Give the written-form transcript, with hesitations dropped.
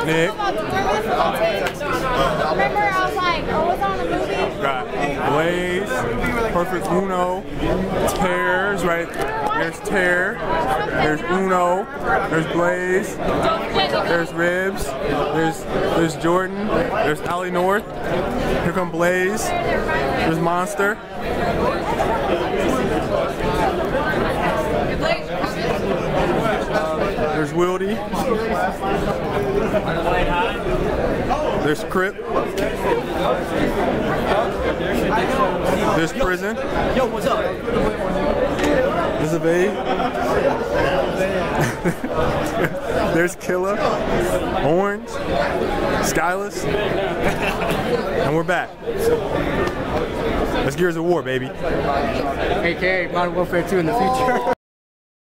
Nick. Remember, I was like, I was on a movie. Got Blaze, Perfect Uno, Tears, right? There's Tear, there's Uno, there's Blaze, there's Ribs, there's Jordan, there's Allie North, here come Blaze, there's Monster. There's Wildy. There's Crip. There's Prison. Yo, what's up? There's a babe. There's Killer. Orange. Skyless. And we're back. That's Gears of War, baby. AKA Modern Warfare 2 in the future.